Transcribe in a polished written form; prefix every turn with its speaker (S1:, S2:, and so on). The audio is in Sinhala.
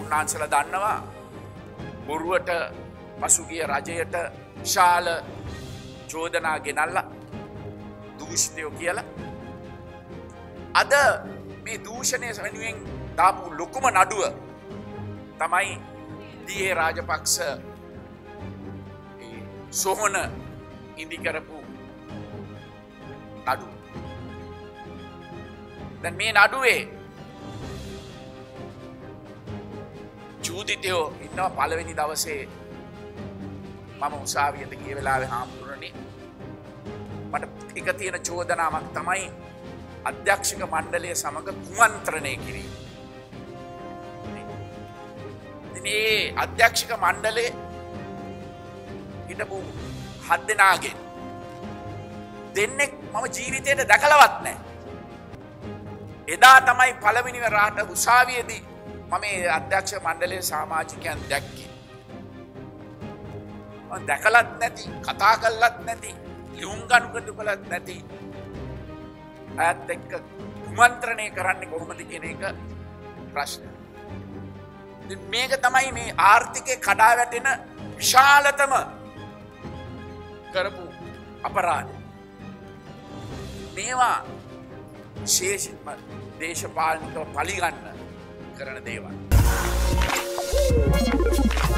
S1: උන්වහන්සේලා දන්නවා බොරුවට පසුගිය රජයට විශාල චෝදනා ගෙනල්ලා දූෂිතයෝ කියලා. අද මේ දූෂණය වෙනුවෙන් දාපු ලොකුම නඩුව තමයි දී.ඒ. රාජපක්ෂ සොහොන ඉදි කරපු නඩුව. දැන් මේ නඩුවේ චූදිතයෝ ඉන්නවා. පළවෙනි දවසේ මම උසාවියට ගිය වෙලාවේ හාමුදුරනේ මට එක තියෙන චෝදනාවක් තමයි අධ්‍යක්ෂක මණ්ඩලය සමග කුමන්ත්‍රණය කිරීම. ඉතින් මේ අධ්‍යක්ෂක මණ්ඩලයේ හිටපු 7 දෙනාගෙන් දෙන්නෙක් මම ජීවිතේට දැකලවත් නැහැ. එදා තමයි පළවෙනි වරට උසාවියේදී මම මේ අධ්‍යක්ෂක මණ්ඩලයේ සමාජිකයන් දැක්කේ. මම දැකලත් නැති, කතා කළත් නැති, ලියුම් ගනුදෙනු කළත් නැති අයත් එක්ක කුමන්ත්‍රණය කරන්නේ කොහොමද කියන එක ප්‍රශ්නය. ඉතින් මේක තමයි මේ ආර්ථිකේ කඩා වැටෙන විශාලතම කරපු අපරාධය. මේවා විශේෂයෙන්ම දේශපාලනිකව පලිගන්න කරන දේවල්.